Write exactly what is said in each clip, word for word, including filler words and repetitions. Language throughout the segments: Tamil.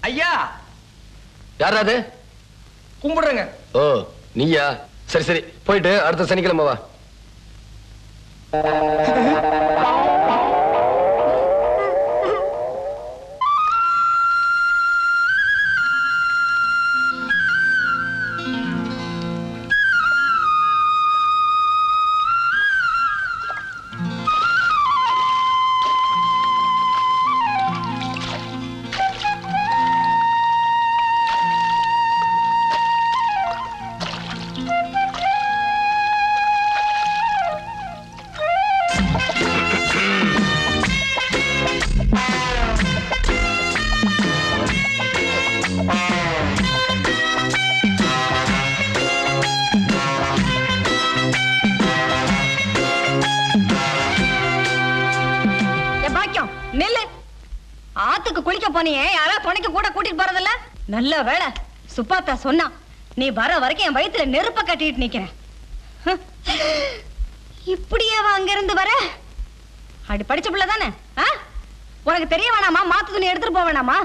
ஐயா. யாராது? கும்பிடுறேங்க. ஓ நீயா? சரி சரி போயிட்டு அடுத்த சனிக்கிழமை வா. நல்ல வேளை சுப்பாத்தா சொன்னா நீ வர வரைக்கும் என் வயித்துல நெருப்ப கட்டிட்டு நிக்கிறேன். இப்படியே அங்க இருந்து வர அடி படிச்ச பிள்ளை தானே? உனக்கு தெரிய வேணாமா? மாத்து துணி எடுத்துட்டு போக வேணாமா?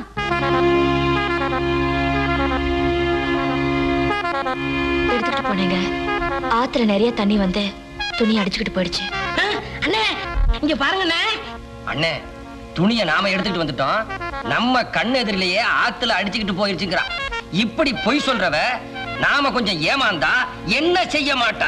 எடுத்துட்டு போனீங்க. ஆத்துல நிறைய தண்ணி வந்து துணி அடிச்சுக்கிட்டு போயிடுச்சு. அண்ணே இங்க பாருங்க அண்ணே, துணியை நாம எடுத்துட்டு வந்துட்டோம், நம்ம கண்ணு எதிரிலேயே ஆத்துல அடிச்சுக்கிட்டு போயிருச்சுங்கிறா. இப்படி பொய் சொல்றவ நாம கொஞ்சம் ஏமாந்தா என்ன செய்ய மாட்டா?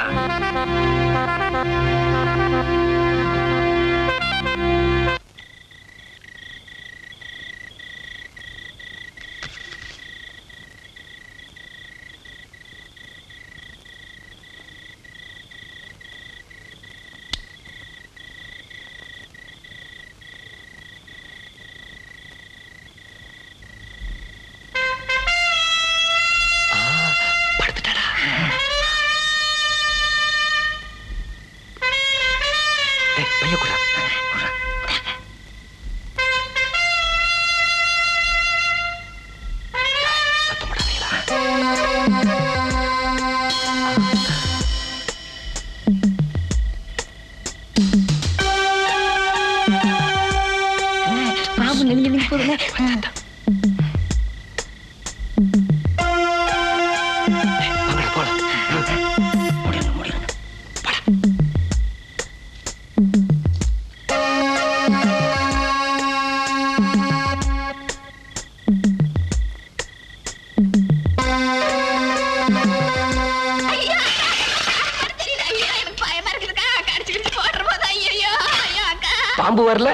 பாம்பு வரல?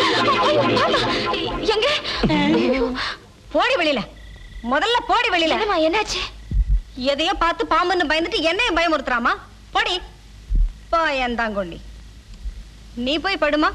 எங்க? போடி வெளியில, முதல்ல போடி வெளியில. என்னாச்சு? எதையோ பார்த்து பாம்புன்னு பயந்துட்டு என்னையும் பயமுறுத்துறாமா? போடி பயந்தாங்கொள்ளி. நீ போய் படுமா.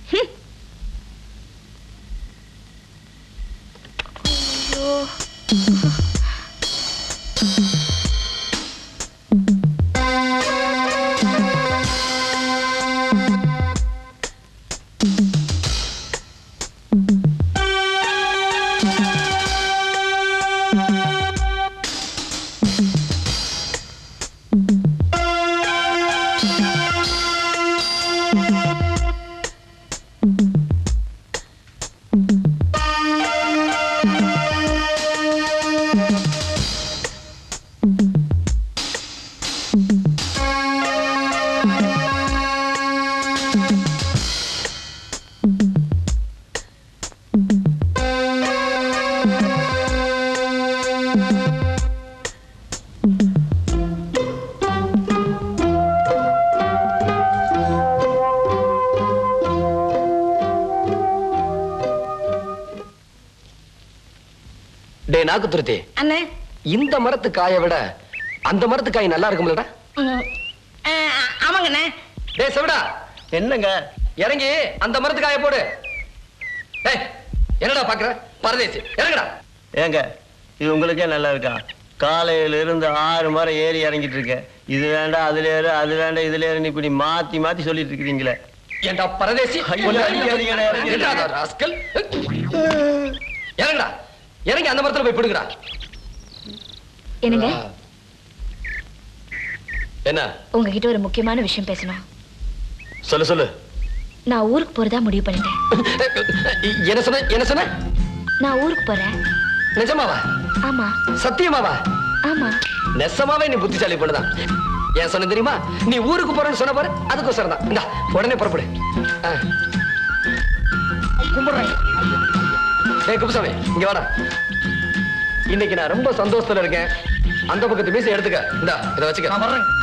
நாக்கு துருத்தி, இந்த மரத்து காயை விட அந்த மரத்து காய் நல்லா இருக்கும்லடா? ஆமாங்கண்ணே. டேய் செவடா, என்னங்க? இறங்கி அந்த மரத்து காயை போடு. டேய் என்னடா பாக்குற பரதேசி, இறங்குடா. ஏங்க இது உங்களுக்கே நல்லா இருக்கா? காலையில இருந்து ஆறு மரம் ஏறி இறங்கிட்டு இருக்கேன். இது வேண்டாம் அதுல ஏறு, அது வேண்டாம் இதுல ஏறு, இப்படி மாத்தி மாத்தி சொல்லிட்டு இருக்கிறீங்களே. ஏண்டா பரதேசி, இறங்குடா. இறங்கி அந்த மரத்துல போய் பிடுங்கடா. என்னங்க? என்ன? உங்ககிட்ட ஒரு முக்கியமான விஷயம் பேசணும். சொல்லு சொல்லு. நான் ஊருக்கு போறதா முடிவு பண்ணிட்டேன். என்ன சொன்ன? என்ன சொன்ன? நான் ஊருக்கு போறேன். நிஜமாவா? ஆமா. சத்தியமாவா? ஆமா. நெசமாவே நீ புத்திசாலி பொண்ணுதான். ஏன் சொன்ன தெரியுமா? நீ ஊருக்கு போறேன்னு சொன்ன பாரு, அதுக்கோசரம் தான். இந்தா உடனே புறப்படு. கும்பிடுறேன். ஏய் குப்புசாமி, இங்க வாடா. இன்னைக்கு நான் ரொம்ப சந்தோஷத்துல இருக்கேன். அந்த பக்கத்து மீசை எடுத்துக்க. இந்தா இதை வச்சுக்க. நான் வர்றேன்.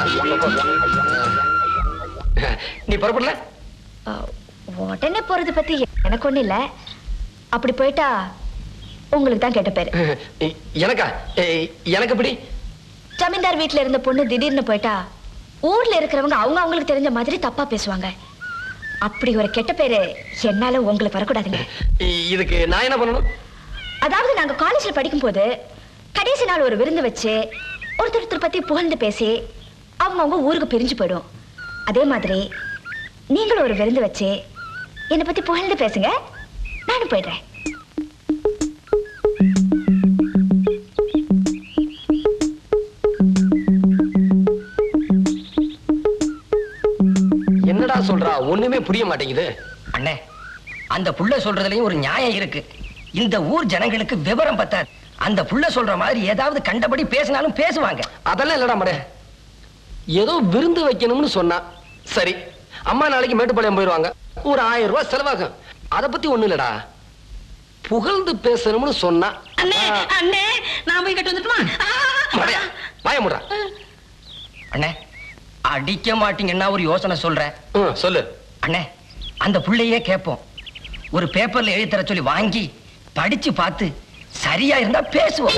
நீ புறப்படல? உடனே போறது பத்தி எனக்கு ஒண்ணு இல்ல. அப்படி போயிட்டா உங்களுக்கு தான் கேட்ட பேரு. எனக்கா? எனக்கு எப்படி? ஜமீன்தார் வீட்டுல இருந்த பொண்ணு திடீர்னு போயிட்டா ஊர்ல இருக்கிறவங்க அவங்க அவங்களுக்கு தெரிஞ்ச மாதிரி தப்பா பேசுவாங்க. அப்படி ஒரு கெட்ட பேரு என்னால உங்களுக்கு வரக்கூடாதுங்க. இதுக்கு நான் என்ன பண்ணணும்? அதாவது நாங்க காலேஜ்ல படிக்கும் போது கடைசி நாள் ஒரு விருந்து வச்சு ஒருத்தர் ஒருத்தர் பத்தி புகழ்ந்து பேசி அவங்க அவங்க ஊருக்கு பிரிஞ்சு போயிடும். அதே மாதிரி நீங்களும் ஒரு விருந்து வச்சு என்னை பத்தி புகழ்ந்து பேசுங்க, நானும் போயிடுறேன். என்னடா சொல்றா? ஒண்ணுமே புரிய மாட்டேங்குது. அண்ணே, அந்த புள்ள சொல்றதுலயும் ஒரு நியாயம் இருக்கு. இந்த ஊர் ஜனங்களுக்கு விவரம் பத்தாது. அந்த புள்ள சொல்ற மாதிரி ஏதாவது கண்டபடி பேசினாலும் பேசுவாங்க. அதெல்லாம் இல்லடா மடே. ஏதோ விருந்து வைக்கணும்னு சொன்னா சரி, அம்மா நாளைக்கு மேட்டுப்பாளையம் போயிருவாங்க, ஒரு ஆயிரம் ரூபாய் செலவாகும். அத பத்தி ஒண்ணு இல்லடா. புகழ்ந்து பேசணும்னு சொன்னா அண்ணே அண்ணே நான் போய் கட்டு வந்துட்டுமா? மடையா வாய முடா. அண்ணே, அடிக்க மாட்டீங்கன்னா ஒரு யோசனை சொல்றேன். ம், சொல்லு. அண்ணே, அந்த புள்ளையே கேட்போம். ஒரு பேப்பர்ல எழுதி தர சொல்லி வாங்கி படிச்சு பார்த்து சரியா இருந்தா பேசுவோம்.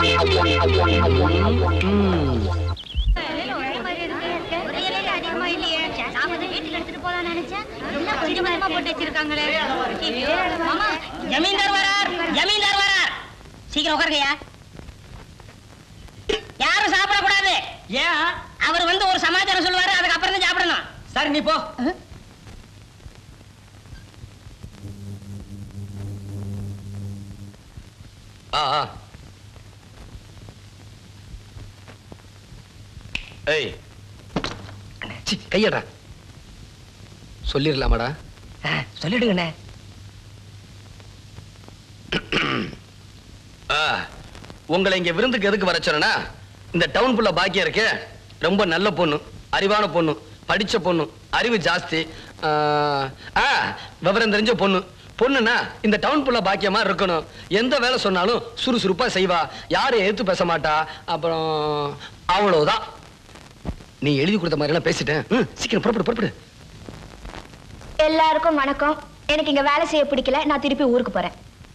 ஜமீன்தார் வரார், ஜமீன்தார் வரார். சீக்கிரம் உட்காருங்கய்யா. யாரும் சாப்பிடக்கூடாது. ஏன்? அவர் வந்து ஒரு சமாச்சாரம் சொல்லுவாரு, அதுக்கு அப்புறம் தான் சாப்பிடணும். சரி, நீ போ. ஆ ஆ. ஏய் சி, கையடா. சொல்லிடலாமாடா? ஆ, சொல்லிடுங்கண்ணே. ஆ, உங்களை இங்க விருந்துக்கு எதுக்கு வர சொன்னா, இந்த டவுன் புள்ள பாக்கியம் இருக்கு, ரொம்ப நல்ல பொண்ணு, அறிவான பொண்ணு, படிச்ச பொண்ணு, அறிவு ஜாஸ்தி, ஆ, ஆ, விவரம் தெரிஞ்ச பொண்ணு. பொண்ணுன்னா இந்த டவுன் புள்ள பாக்கியமா இருக்கணும். எந்த வேலை சொன்னாலும் சுறுசுறுப்பா செய்வா, யாரும் எதிர்த்து பேச மாட்டா. அப்புறம் அவ்வளவுதான். நீ எழுதி கொடுத்த மாதிரி எல்லாம் பேசிட்டேன். சீக்கிரம் புறப்படு புறப்படு. எல்லாருக்கும் வணக்கம். எனக்கு இங்க வேலை செய்ய பிடிக்கல, நான் திருப்பி ஊருக்கு போறேன்.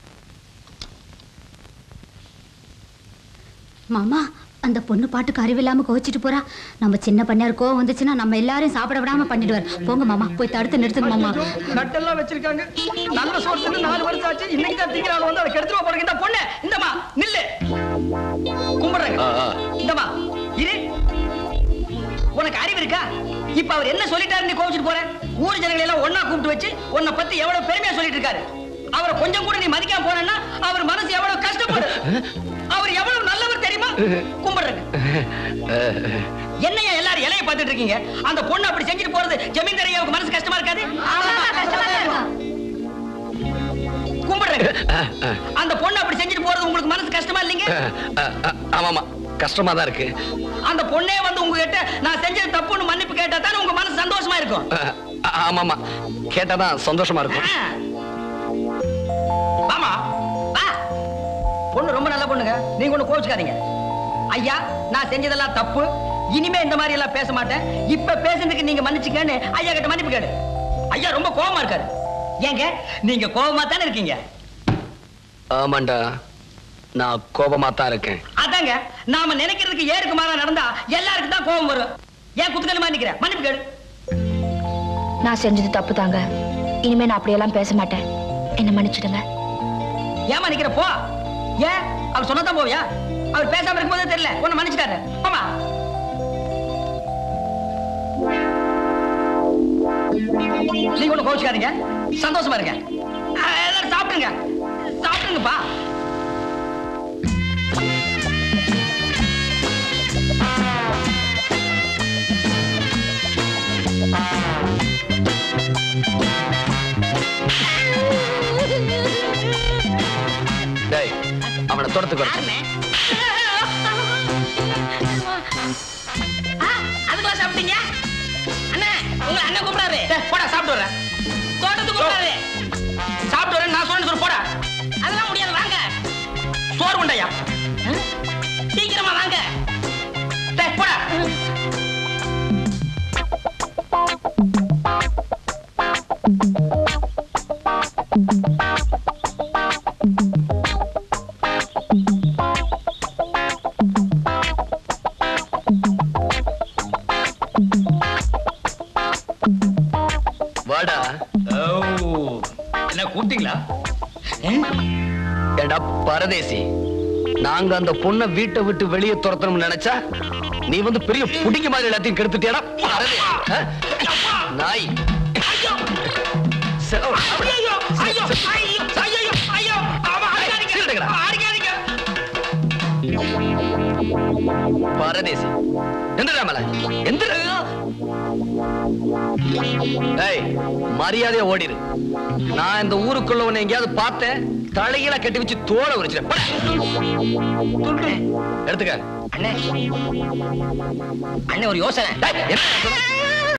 மாமா, அந்த பொண்ணு பாட்டுக்கு அறிவில்லாம கோச்சிட்டு போறா. நம்ம சின்ன பண்ணையார் கோவம் வந்துச்சுன்னா நம்ம எல்லாரையும் சாப்பிட விடாம பண்ணிடுவார். போங்க மாமா, போய் தடுத்து நிறுத்துங்க மாமா. நட்டெல்லாம் வச்சிருக்காங்க. நல்ல சோறு நாலு வருஷம் ஆச்சு, இன்னைக்கு தான் திங்கிறாள் வந்து அதை கெடுத்துவா போறீங்க. இந்த பொண்ணு, இந்தமா நில்லு, கும்பிடுறேங்க. இந்தமா இரு. உனக்கு அறிவு இருக்கா? இப்ப அவர் என்ன சொல்லிட்டாரு நீ கோவிச்சுட்டு போற? ஊர் ஜனங்களை எல்லாம் ஒன்னா கூப்பிட்டு வச்சு உன்னை பத்தி எவ்வளவு பெருமையா சொல்லிட்டு இருக்காரு. அவரை கொஞ்சம் கூட நீ மதிக்காம போனா அவர் மனசு எவ்வளவு கஷ்டப்படும். அவர் எவ்வளவு நல்லவர் தெரியுமா? கும்பிடுறேங்க. என்னையா எல்லாரும் இலைய பார்த்துட்டு இருக்கீங்க? அந்த பொண்ணு அப்படி செஞ்சுட்டு போறது ஜமீன்தார் ஐயாவுக்கு மனசு கஷ்டமா இருக்காது? கும்பிடுறேங்க. அந்த பொண்ணு அப்படி செஞ்சுட்டு போறது உங்களுக்கு மனசு கஷ்டமா இல்லைங்க? ஆமாமா, கஷ்டமா தான் இருக்கு. அந்த பொண்ணே வந்து உங்ககிட்ட நான் செஞ்சது தப்புன்னு மன்னிப்பு கேட்டா தானே உங்க மனசு சந்தோஷமா இருக்கும். ஆமாமா, கேட்டாதான் சந்தோஷமா இருக்கும். வாமா வா. பொண்ணு ரொம்ப நல்ல பொண்ணுங்க, நீங்க ஒண்ணு கோவிச்சுக்காதீங்க. ஐயா, நான் செஞ்சதெல்லாம் தப்பு, இனிமே இந்த மாதிரி எல்லாம் பேச மாட்டேன். இப்ப பேசுறதுக்கு நீங்க மன்னிச்சுக்கன்னு ஐயா கிட்ட மன்னிப்பு கேடு. ஐயா ரொம்ப கோவமா இருக்காரு. ஏங்க, நீங்க கோவமா தானே இருக்கீங்க? ஆமாண்டா, நான் கோபமா தான் இருக்கேன். அதாங்க, நாம நினைக்கிறதுக்கு ஏருக்கு மாறா நடந்தா எல்லாருக்கும் தான் கோபம் வரும். ஏன் குத்துக்கணுமா நிக்கிற? மன்னிப்பு கேடு. நான் செஞ்சது தப்பு தாங்க, இனிமே நான் அப்படியெல்லாம் பேச மாட்டேன், என்ன மன்னிச்சிடுங்க. ஏமா நிக்கிற? போ. ஏன் அவர் சொன்னதான் போவியா? அவர் பேசாம இருக்கும்போதே தெரியல, ஒண்ணு மன்னிச்சுட்டாரு. போமா. நீங்க ஒண்ணு கோவிச்சுக்காதீங்க, சந்தோஷமா இருங்க. எல்லாரும் சாப்பிடுங்க, சாப்பிடுங்கப்பா. அவனை தோட்டத்துக்கு வர அதுக்குள்ள சாப்பிட்டீங்க அண்ணா உங்க அண்ணன் கூப்பிடாரு போடா சாப்பிட்டு வரேன் தோட்டத்துக்கு கூப்பிடாரு சாப்பிட்டு வரேன் நான் சொன்னேன்னு சொல்லு போடா அதெல்லாம் முடியாது வாங்க சோறு உண்டையா சீக்கிரமா வாங்க போடா வாடா. என்ன கூப்பிட்டீங்களா? ஏடா பரதேசி, நாங்க அந்த பொண்ணை வீட்டை விட்டு வெளியே துரத்தணும்னு நினைச்சா நீ வந்து பெரிய புடிங்க மாதிரி எல்லாத்தையும் கெடுத்துட்டியாடா பரதேசி. நாய் பரதேசி எந்திரா எந்திர மரியாதையா ஓடிடு. நான் இந்த ஊருக்குள்ள உன்னை எங்கேயாவது பார்த்தேன் தலையில கட்டி வச்சு தோலை உரிச்சிட எடுத்துக்க. அண்ணே அண்ணே ஒரு யோசனை.